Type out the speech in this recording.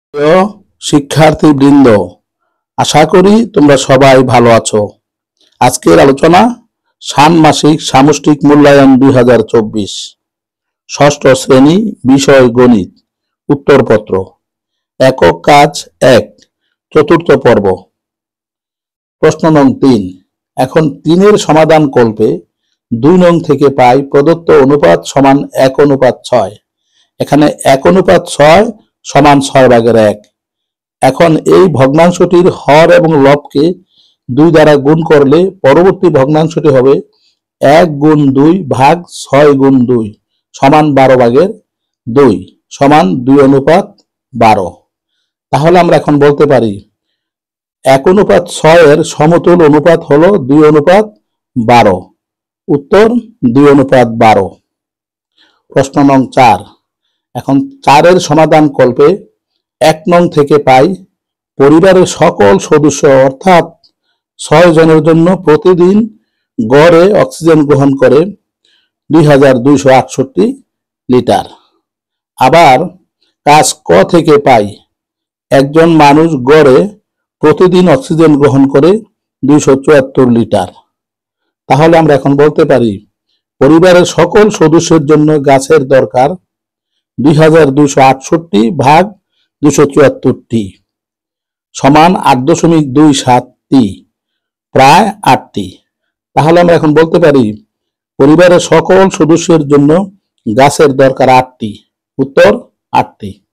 প্রিয় শিক্ষার্থীবৃন্দ, আশা করি তোমরা সবাই ভালো আছো। আজকের আলোচনা ষান্মাসিক সামষ্টিক মূল্যায়ন 2024, ষষ্ঠ শ্রেণী, বিষয় গণিত, উত্তরপত্র, একক কাজ 1, চতুর্থ পর্ব। প্রশ্ন নং 3। এখন 3-এর সমাধান কল্পে 2 নং থেকে পাই প্রদত্ত অনুপাত সমান 1:6। এখানে 1:6 সমান 6/1। এখন এই ভগ্নাংশটির হর এবং লবকে 2 দ্বারা গুণ করলে পরবর্তী ভগ্নাংশটি হবে 1/2 ভাগ 6/2 সমান 12/2 সমান 2:12। তাহলে আমরা এখন বলতে পারি 1:6 এর সমতুল অনুপাত হলো 2:12। উত্তর 2:12। প্রশ্ন নং 4। এখন 4-এর সমাধান কল্পে 1 নং থেকে পাই পরিবারের সকল সদস্য অর্থাৎ 6 জনের জন্য প্রতিদিন গড়ে অক্সিজেন গ্রহণ করে 2268 লিটার। আবার কাজ ক থেকে পাই একজন মানুষ গড়ে প্রতিদিন অক্সিজেন গ্রহণ করে 274 লিটার। তাহলে আমরা এখন বলতে পারি পরিবারের সকল সদস্যের জন্য গাছের দরকার 2268 ভাগ 274 সমান 8.27, প্রায় 8টি। তাহলে আমরা এখন বলতে পারি পরিবারের সকল সদস্যের জন্য গাছের দরকার 8টি। উত্তর 8টি।